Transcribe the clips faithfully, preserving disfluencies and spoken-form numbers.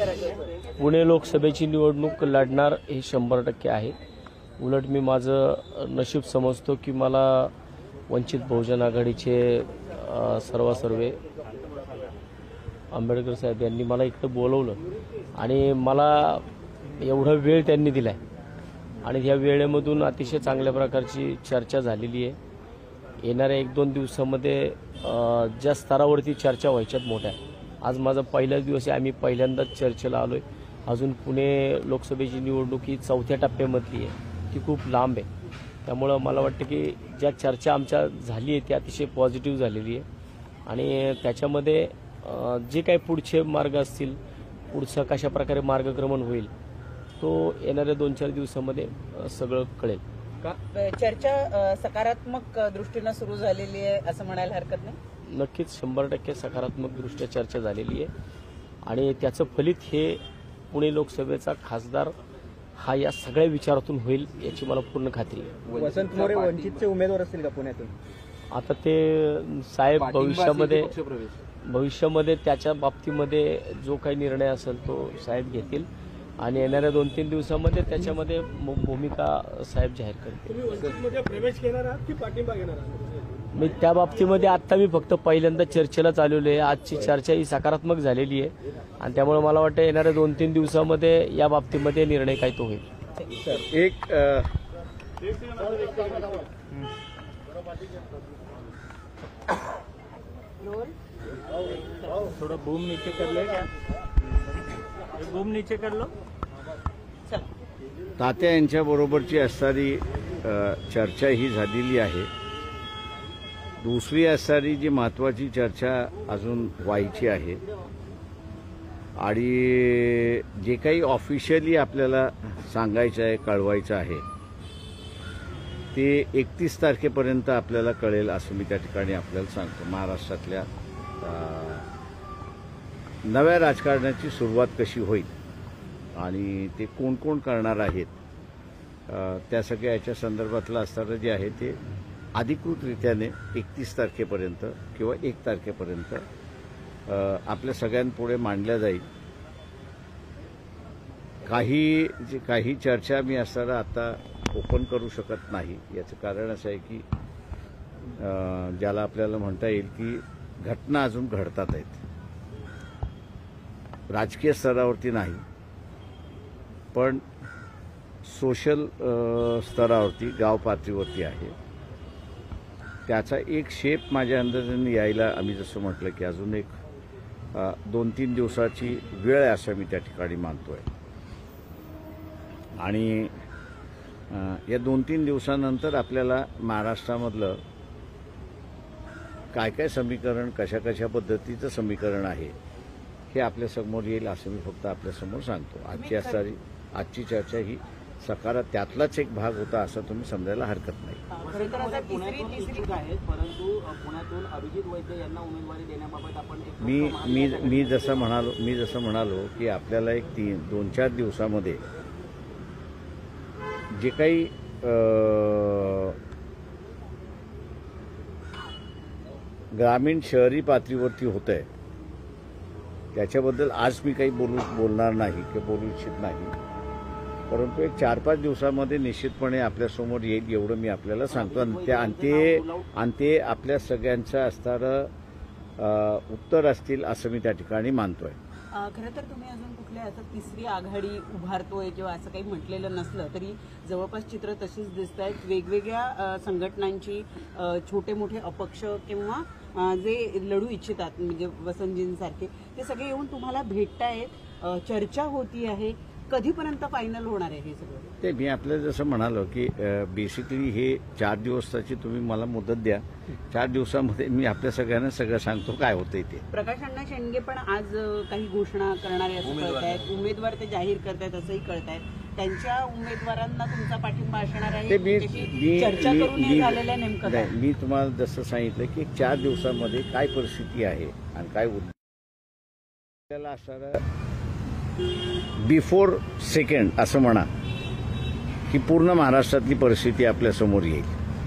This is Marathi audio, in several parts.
पुणे लोकसभेची निवडणूक लढणार हे शंभर टक्के आहे। उलट मी माझं नशीब समजतो की मला वंचित बहुजन आघाडीचे सर्वसर्वे आंबेडकर साहेब यांनी मला इकडे बोलवलं आणि मला एवढा वेळ त्यांनी दिलाय आणि या वेळेमधून अतिशय चांगल्या प्रकारची चर्चा झालेली आहे। येणाऱ्या एक दोन दिवसांमध्ये ज्या स्तरावरती चर्चा व्हायच्यात मोठ्या, आज माझा पहिलाच दिवस आहे, आम्ही पहिल्यांदाच चर्चेला आलोय। अजून पुणे लोकसभेची निवडणूक ही चौथ्या टप्प्यामधली आहे, ती खूप लांब आहे। त्यामुळे मला वाटतं की ज्या चर्चा आमच्या झाली आहे ती अतिशय पॉझिटिव्ह झालेली आहे आणि त्याच्यामध्ये जे काही पुढचे मार्ग असतील, पुढचं कशा प्रकारे मार्गक्रमण होईल तो येणाऱ्या दोन चार दिवसांमध्ये सगळं कळेल। चर्चा सकारात्मक दृष्टीने सुरू झालेली आहे असं म्हणायला हरकत नाही। नक्कीच शंभर टक्के सकारात्मक दृष्ट्या चर्चा झालेली आहे आणि त्याचं फलित हे पुणे लोकसभेचा खासदार हा या सगळ्या विचारातून होईल याची मला पूर्ण खात्री आहे। वसंत मोरे वंचितचे उमेदवार असतील का पुण्यातून? आता ते साहेब भविष्यामध्ये भविष्यामध्ये त्याच्या बाबतीमध्ये जो काही निर्णय असेल तो साहेब घेतील आणि येणाऱ्या दोन तीन दिवसांमध्ये त्याच्यामध्ये भूमिका साहेब जाहीर करतील। प्रवेश घेणार आहात की पाठिंबा घेणार आहात? मी त्या बाबतीमध्ये आता मी फक्त पहिल्यांदा चर्चेला चालवले आहे। आजची चर्चा ही सकारात्मक झालेली आहे आणि त्यामुळे मला वाटतं येणाऱ्या दोन तीन दिवसांमध्ये या बाबतीमध्ये निर्णय काय तो होईल। एक थोड़ा बूम नीचे कर ले, बूम नीचे कर लो। तात्या यांच्या बरोबरची असणारी चर्चा ही झालेली आहे। दुसरी असणारी जी महत्वाची चर्चा अजून व्हायची आहे आणि जे काही ऑफिशियली आपल्याला सांगायचं आहे, कळवायचं आहे ते एकतीस तारखेपर्यंत आपल्याला कळेल असं मी त्या ठिकाणी आपल्याला सांगतो। महाराष्ट्रातल्या नव्या राजकारणाची सुरुवात कशी होईल आणि ते कोण कोण करणार आहेत त्या सगळ्या याच्या संदर्भातलं असणारं जे आहे ते अधिकृतरित्याने एकतीस तारखेपर्यंत किंवा एक तारखेपर्यंत आपल्या सगळ्यांपुढे मांडल्या जाईल। काही जे काही चर्चा मी असताना आता ओपन करू शकत नाही, याचं कारण असं आहे की ज्याला आपल्याला म्हणता येईल की घटना अजून घडतात आहेत, राजकीय स्तरावरती नाही पण सोशल स्तरावरती, गाव पातळीवरती आहे। त्याचा एक शेप माझ्या अंदाजाने यायला आम्ही जसं म्हटलं की अजून एक दोन तीन दिवसाची वेळ आहे असं मी त्या ठिकाणी मानतोय आणि या दोन तीन दिवसानंतर आपल्याला महाराष्ट्रामधलं काय काय समीकरण, कशा कशा पद्धतीचं समीकरण आहे हे आपल्या समोर येईल असं मी फक्त आपल्यासमोर सांगतो। आजची असणारी आजची चर्चा ही सकारात्मक त्यातलाच एक भाग होता असं तुम्ही समजायला हरकत नाही। परंतु पुण्यातून अभिजित वैद्य यांना उमेदवारी देण्याबाबत आपण मी मी मी जसं म्हणालो मी जसं म्हणालो की आपल्याला एक तीन दोन चार दिवसामध्ये जे काही ग्रामीण शहरी पातळीवरती होत आहे त्याच्याबद्दल आज मी काही बोलू बोलणार नाही किंवा बोलू इच्छित नाही, परंतु एक चार पाच दिवसामध्ये निश्चितपणे आपल्यासमोर येईल एवढं मी आपल्याला सांगतो आणि त्या अंते अंते आपल्या सगळ्यांचं असणारं उत्तर असतील असं मी त्या ठिकाणी मानतोय। खरं तर तुम्ही अजून कुठल्या असं तिसरी आघाडी उभारतोय किंवा असं काही म्हटलेलं नसलं तरी जवळपास चित्र तशीच दिसत आहेत। वेगवेगळ्या संघटनांची छोटे मोठे अपक्ष किंवा जे लढू इच्छितात म्हणजे वसंतजींसारखे ते सगळे येऊन तुम्हाला भेटतायत, चर्चा होती आहे, कधीपर्यंत फायनल होणार आहे हे सगळं? ते मी आपल्याला जसं म्हणालो की बेसिकली हे चार दिवसाची तुम्ही मला मुदत द्या, चार दिवसामध्ये मी आपल्या सगळ्यांना सगळं सांगतो काय होतंय ते। प्रकाश अण्णा शेंडगे पण आज काही घोषणा करणारे असं कळतायत, उमेदवार ते जाहीर करतायत असंही कळतायत, त्यांच्या उमेदवारांना तुमचा पाठिंबा असणार आहे चर्चा करून झालेलं नेमकं? मी तुम्हाला जसं सांगितलं की एक चार दिवसामध्ये काय परिस्थिती आहे आणि काय आपल्याला असणारं बिफोर सेकंड असं म्हणा की पूर्ण महाराष्ट्रातली परिस्थिती आपल्यासमोर येईल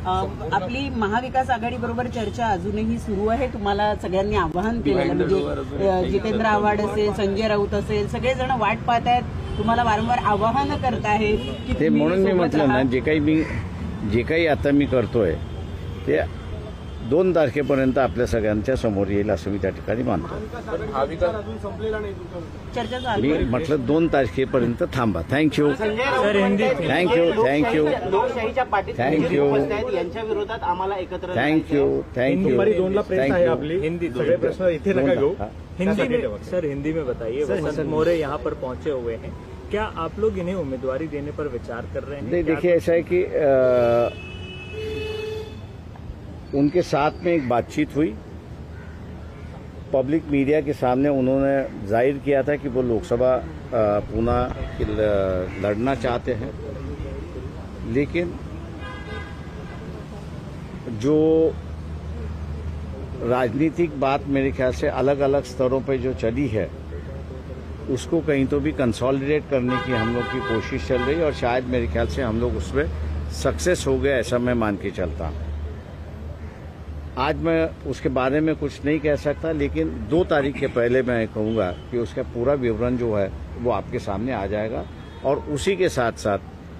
अ, आपली महाविकास आघाडी बरोबर चर्चा अजूनही सुरू आहे. तुम्हाला सगळ्यांनी आवाहन केलेलं म्हणजे अ, जितेंद्र आव्हाड असेल, संजय राऊत असेल, सगळेजण वाट पाहत आहेत. तुम्हाला वारंवार आवाहन करत आहेत की ते तुम्ही म्हणून मी सोबत म्हटलं ना, राहा. जे काही मी जे काही आता मी करतोय ते दोन तारखेपर्यंत आपल्या सगळ्यांच्या समोर येईल असं मी त्या ठिकाणी मानतो. अजून संपलेला नाही तुमचा. चर्चा चालू मी आहे. म्हटलं दोन तारखेपर्यंत थांबा. Thank you sir Hindi thank you thank you लोकशाहीच्या पाठीत Thank you. उपस्थित आहेत. यांच्या विरोधात आम्हाला एकत्र थँक्यू थँक्यू दुपारी दोनला प्रेस आहे आपली. हिंदी सगळे प्रश्न इथे नका घेऊ. हिंदी में सर हिंदी में बताइए वसंत मोरे यहाँ पर पहुंचे हुए हैं, क्या आप लोग इन्हें उम्मीदवारी देने पर विचार कर रहे हैं? नहीं, क्या देखिए ऐसा है कि आ, उनके साथ में एक बातचीत हुई, पब्लिक मीडिया के सामने उन्होंने जाहिर किया था कि वो लोकसभा आ, पुनः ल- लड़ना चाहते हैं, लेकिन जो राजनीतिक बात मेरे ख्याल से अलग अलग स्तरों पर जो चली है उसको कहीं तो भी कंसोलिडेट करने की हम लोग की कोशिश चल रही है और शायद मेरे ख्याल से हम लोग उसमें सक्सेस हो गए ऐसा मैं मान के चलता हूँ। आज मैं उसके बारे में कुछ नहीं कह सकता, लेकिन दो तारीख के पहले मैं कहूँगा कि उसका पूरा विवरण जो है वो आपके सामने आ जाएगा और उसी के साथ साथ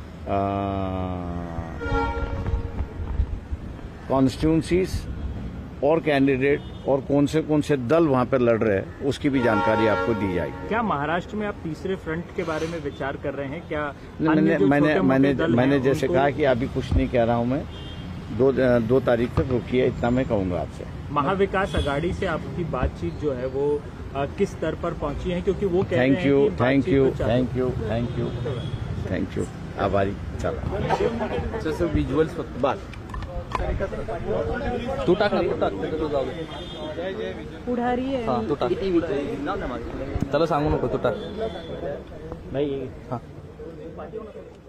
कॉन्स्टिट्यूंसीज और कैंडिडेट और कौन से कौन से दल वहां पर लड़ रहे हैं उसकी भी जानकारी आपको दी जाएगी। क्या महाराष्ट्र में आप तीसरे फ्रंट के बारे में विचार कर रहे हैं? क्या नहीं, अन्य मैंने जो मैंने छोटे-मोटे मैंने दल हैं, मैंने जैसे उनको- कहा कि अभी कुछ नहीं कह रहा हूं मैं, दो दो तारीख तक रुकिए, इतना मैं कहूंगा आपसे। महाविकास अघाड़ी से आपकी बातचीत जो है वो अ, किस स्तर पर पहुंची है? क्योंकि वो कह रहे थैंक हैं यू कि थैंक बातचीत यू तो चालू- thank you thank you thank you आभारी। चला जसं विज्युअल्स फक्त बात तू टाक ना, तू टाक तो जाऊ दे. पुढारी आहे. हा, तू टाक त्याला सांगू नको, तू टाक. नहीं हा